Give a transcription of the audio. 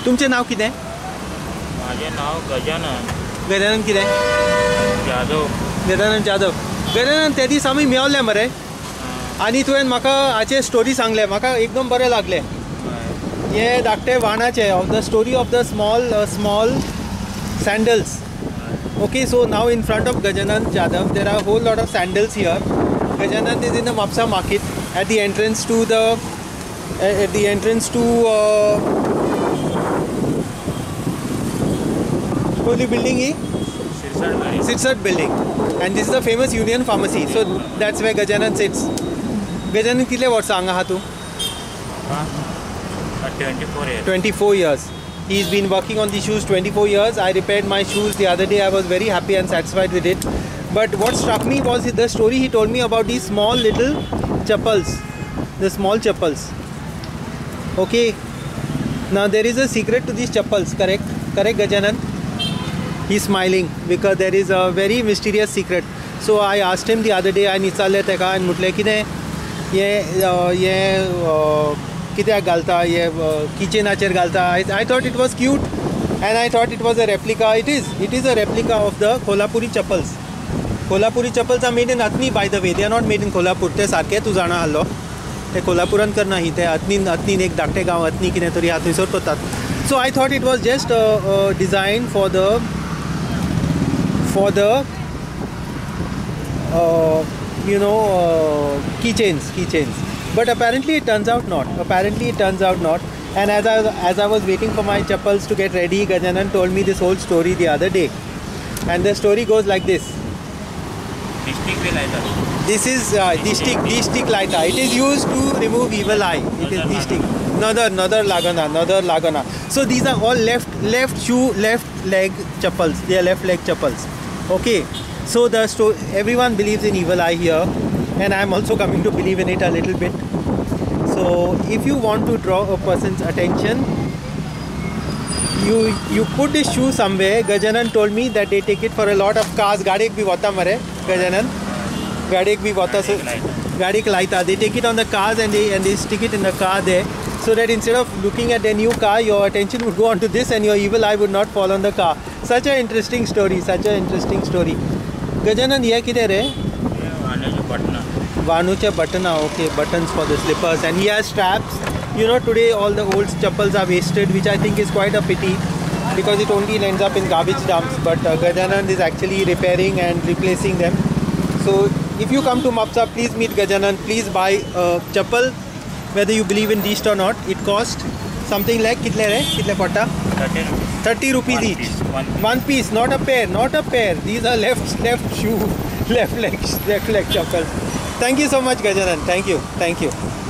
तुमचें नांव कितें? माझे नाव गजानन गजानन कितें? जाधव. गजानन जाधव. गजानन ते दीस आमी मेवले मरे आनी तुवें म्हाका हाचे स्टोरी सांगले, म्हाका एकदम बरें लागलें. हे धाकटे वाणाचे of the story of the small sandals. Okay, so now in front of Gajanan Jadhav there are a whole lot of sandals here. Gajanan is in the Mapsa market at the entrance to holy building is Sirsat building, and this is the famous Union Pharmacy. So that's where Gajanan sits. Gajanan कितले वर्ष हांगा आहा तूं? 24 years. 24 years. He's been working on the shoes 24 years. I repaired my shoes the other day. I was very happy and satisfied with it. But what struck me was the story he told me about these small little chappals. The small chappals. Okay. Now there is a secret to these chappals, correct? Correct, Gajanan? He's smiling because there is a very mysterious secret. So I asked him the other day, I nichalle teka and mutle kide कित्याक घालता ये किचनाचेर घालता. I thought it was cute and I thought it was a replica. It is a replica of the Kolhapuri chappals. Kolhapuri chappals are made in Athni, by the way. They are not made in Kolhapur. ते सारके तू जाणा आसलो ते कोल्हापुरान करना ही ते अथनीन एक धाकटे गांव अथनी कितें तरी आहा थंयसर करतात. So I thought it was just a design for the keychains. But apparently it turns out not. And as I was waiting for my chappals to get ready, Gajanan told me this whole story the other day. And the story goes like this. This is Dishtik Laita. It is used to remove evil eye. It is Dishtik. Nadar Lagana. So these are all left leg chappals. They are left leg chappals. Okay. So everyone believes in evil eye here. And I am also coming to believe in it a little bit. So if you want to draw a person's attention, you put this shoe somewhere. Gajanan told me that they take it for a lot of cars. Gadik bhi vata mare Gajanan. Gadik bhi vata so Gadik laita. They take it on the cars and they stick it in the car there, so that instead of looking at a new car, your attention would go onto this and your evil eye would not fall on the car. Such an interesting story. Gajanan, ye kide re? Vanucha Batana, okay, buttons for the slippers, and he has straps. You know, today all the old chappals are wasted, which I think is quite a pity because it only ends up in garbage dumps. But Gajanan is actually repairing and replacing them. So if you come to Mapsa, please meet Gajanan. Please buy a chappal, whether you believe in Disht or not. It costs something like kitle patta? 30 rupees each. One piece, not a pair. These are left leg chappals. Thank you so much, Gajanan. Thank you.